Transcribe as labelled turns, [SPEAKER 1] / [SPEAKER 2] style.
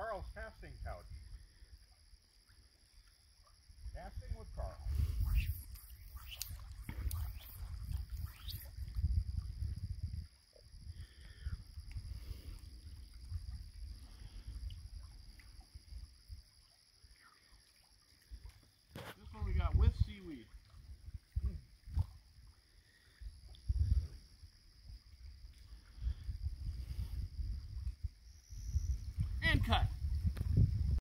[SPEAKER 1] Carl's casting couch. Casting with Carl.
[SPEAKER 2] This one we got with seaweed. And cut.